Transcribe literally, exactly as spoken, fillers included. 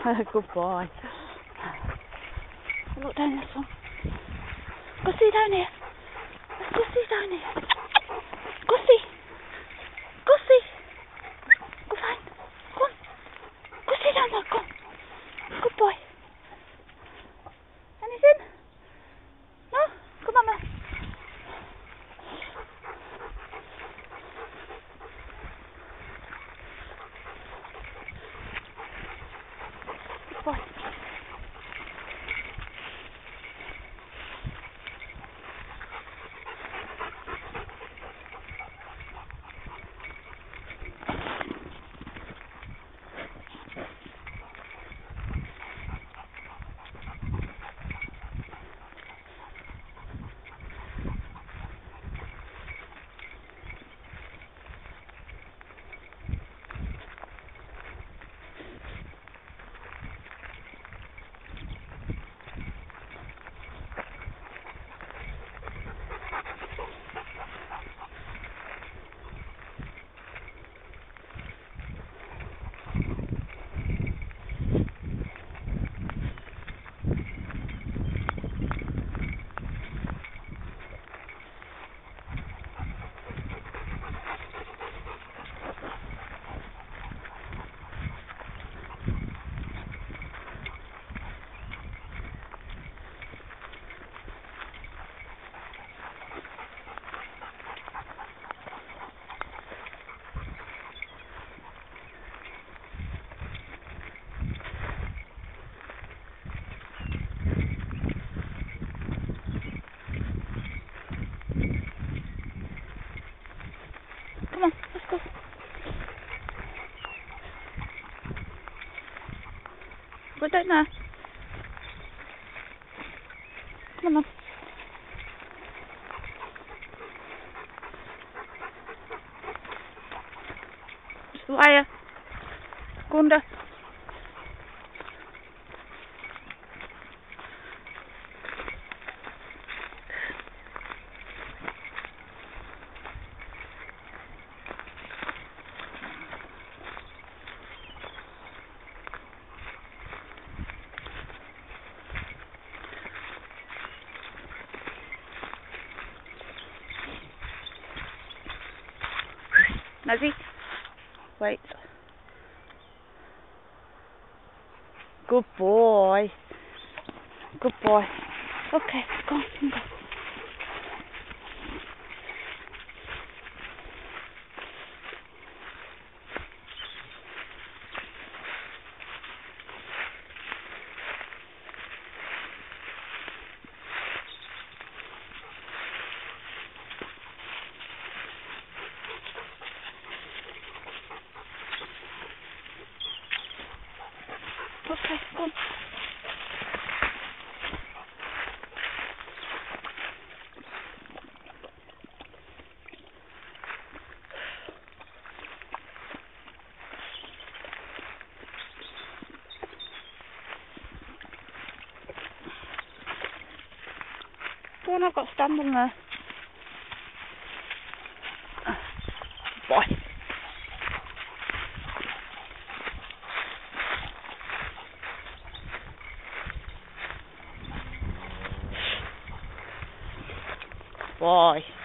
Good boy. Look down this one. Go see down here. Let's go see down here. Go see. Go see. Go find. Go on. Go see down there. Go on. Good boy. Anything? No? Come on, man. Good boy. Come on, let's go. Go down there. Come on. Just the wire. Go under. Nazzy, wait. Good boy. Good boy. Okay, go on. Go. Okay, go on. Go on, I've got to stand on there. Boy. Boy.